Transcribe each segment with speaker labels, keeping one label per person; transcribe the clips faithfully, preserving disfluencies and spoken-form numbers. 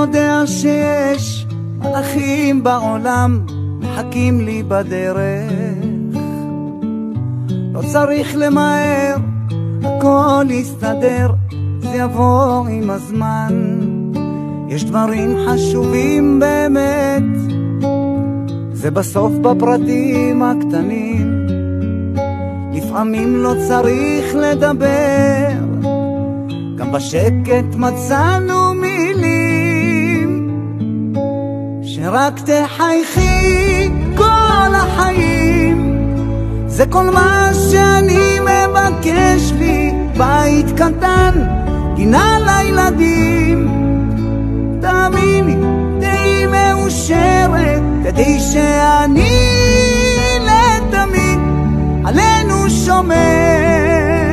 Speaker 1: יודע שיש מלאכים בעולם מחכים לי בדרך. לא צריך למהר, הכל יסתדר, זה יבוא עם הזמן. יש דברים חשובים באמת, זה בסוף בפרטים הקטנים. לפעמים לא צריך לדבר, גם בשקט מצאנו מילים. שרק תחייכי כל החיים, זה כל מה שאני מבקש לי. בית קטן, גינה לילדים, תאמיני, תהי מאושרת, תדעי שאני לתמיד עלינו שומר.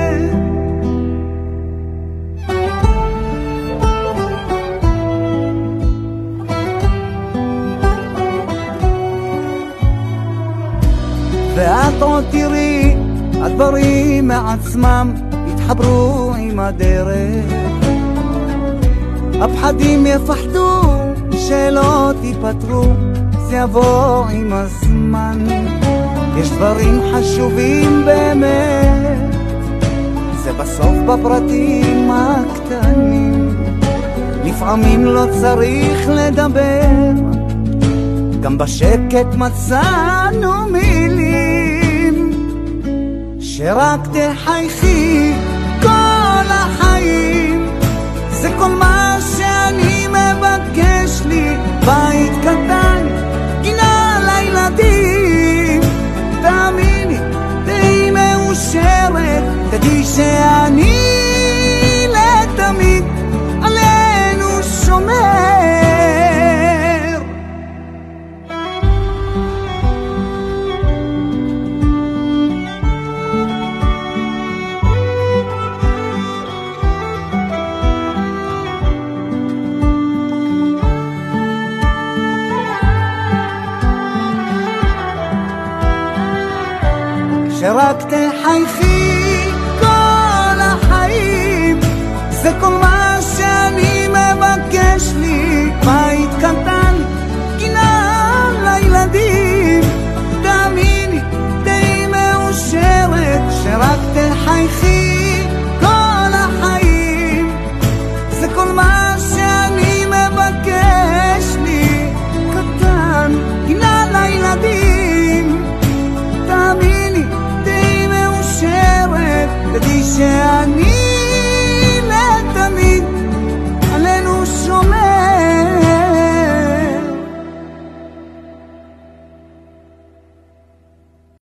Speaker 1: ואת עוד תראי, הדברים מעצמם יתחברו עם הדרך. הפחדים יפחדו, שאלות ייפתרו, זה יבוא עם הזמן. יש דברים חשובים באמת, זה בסוף בפרטים הקטנים. לפעמים לא צריך לדבר, גם בשקט מצאנו מילים. שרק תחייכי כל החיים, זה כל מה שאני מבקש לי. בית קטן, גינה לילדים, תאמיני, תהי מאושרת, תדעי שאני לתמיד עלינו שומר. שרק תחייכי כל החיים, זה כל מה שאני מבקש לי. בית קטן, גינה לילדים, תאמיני, תהי מאושרת. שרק תחייכי כל החיים, זה כל מה שאני מבקש לי. קטן, גינה לילדים, תאמיני, תהי מאושרת, תדעי שאני